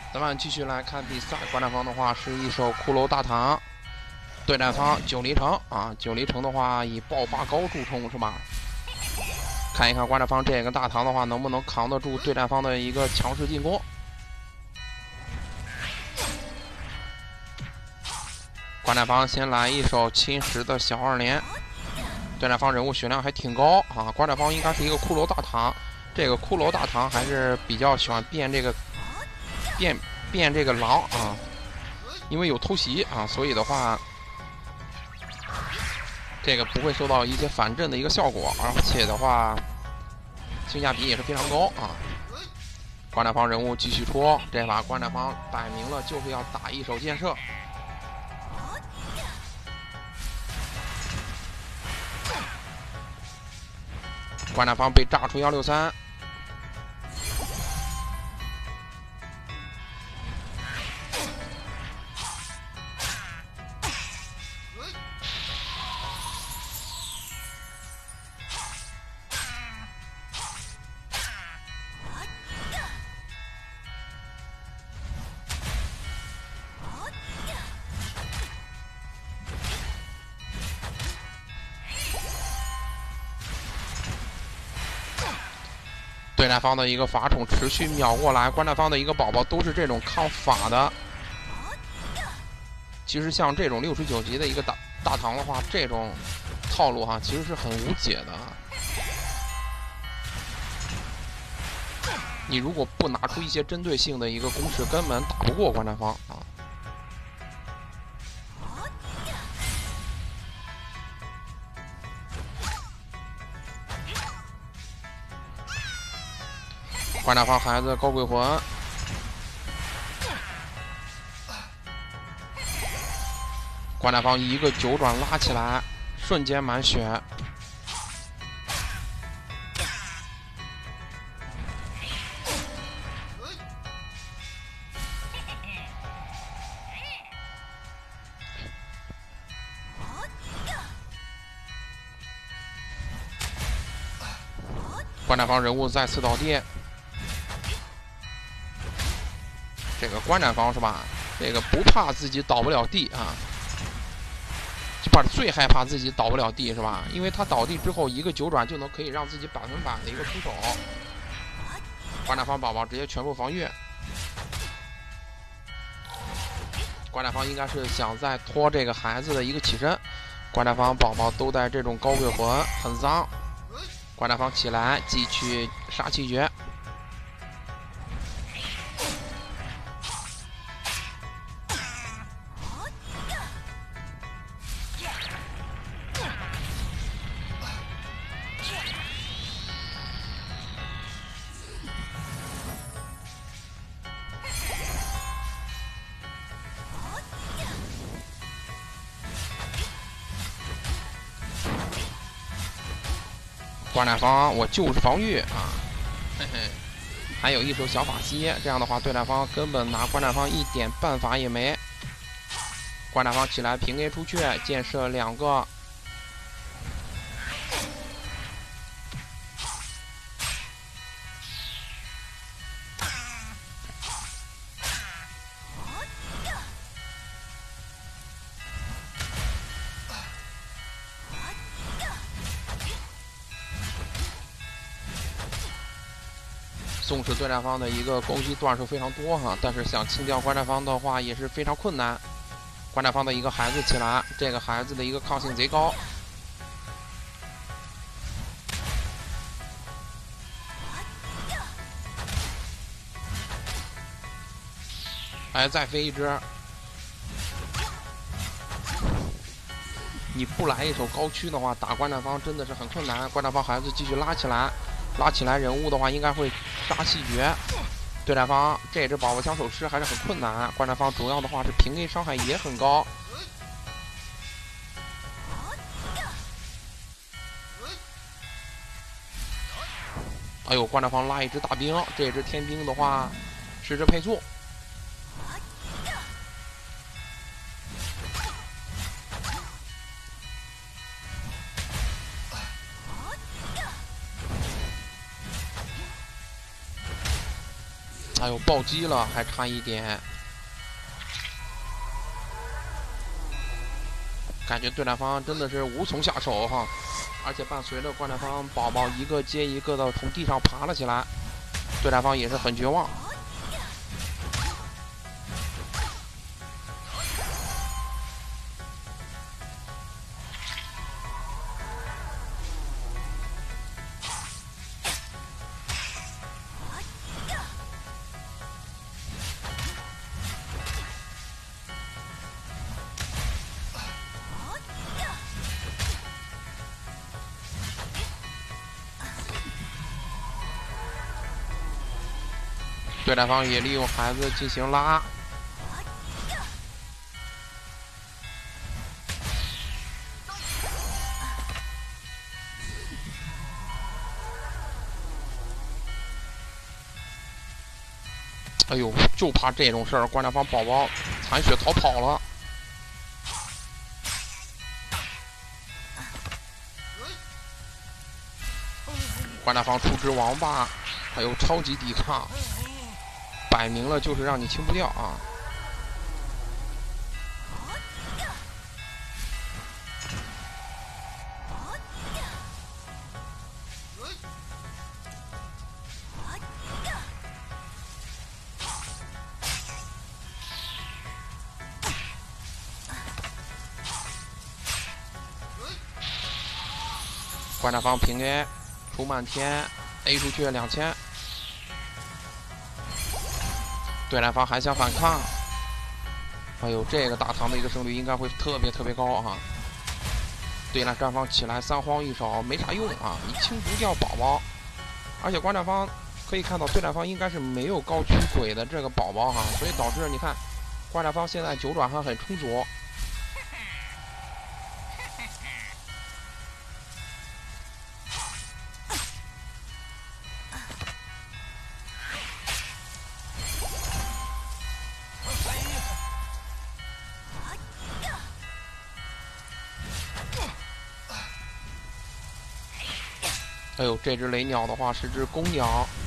咱们继续来看比赛，观战方的话是一手骷髅大唐，对战方九黎城啊。九黎城的话以爆发高著称是吧？看一看观战方这个大唐的话能不能扛得住对战方的一个强势进攻。观战方先来一手侵蚀的小二连，对战方人物血量还挺高啊。观战方应该是一个骷髅大唐，这个骷髅大唐还是比较喜欢变这个变这个狼啊，因为有偷袭啊，所以的话，这个不会受到一些反震的一个效果，而且的话，性价比也是非常高啊。观战方人物继续出，这把观战方摆明了就是要打一手建设。观战方被炸出163。对战方的一个法宠持续秒过来，观战方的一个宝宝都是这种抗法的。其实像这种69级的一个大唐的话，这种套路哈，其实是很无解的。你如果不拿出一些针对性的一个攻势，根本打不过观战方啊。观战方孩子高鬼魂，观战方一个9转拉起来，瞬间满血。观战方人物再次倒地，这个观战方是吧？这个不怕自己倒不了地啊，这把最害怕自己倒不了地是吧？因为他倒地之后一个9转就能可以让自己100%的一个出手。观战方宝宝直接全部防御，观战方应该是想再拖这个孩子的一个起身。观战方宝宝都带这种高鬼魂，很脏。观战方起来继续杀气诀，观战方我就是防御啊，嘿嘿，还有一手小法息，这样的话对战方根本拿观战方一点办法也没。观战方起来平 A 出去，建设2个。纵使对战方的一个攻击段数非常多哈，但是想清掉观战方的话也是非常困难。观战方的一个孩子起来，这个孩子的一个抗性贼高。哎，再飞一只。你不来一手高驱的话，打观战方真的是很困难。观战方孩子继续拉起来，拉起来人物的话应该会杀气诀。对战方这只宝宝枪手师还是很困难，观战方主要的话是平 A 伤害也很高。哎呦，观战方拉一只大兵，这只天兵的话是只配速。 哎呦，暴击了，还差一点。感觉对战方真的是无从下手哈，而且伴随着观战方宝宝一个接一个的从地上爬了起来，对战方也是很绝望。对战方也利用孩子进行拉，哎呦，就怕这种事儿，观战方宝宝残血逃跑了。观战方出只王八，还有超级抵抗，摆明了就是让你清不掉啊！观战方平 A 出漫天 ，A 出去2000。对战方还想反抗，哎呦，这个大唐的一个胜率应该会特别高哈。对战方起来3慌1少没啥用啊，你清不掉宝宝，而且观战方可以看到对战方应该是没有高驱鬼的这个宝宝哈，所以导致你看观战方现在9转还很充足。哎呦，这只雷鸟的话是只公鸟，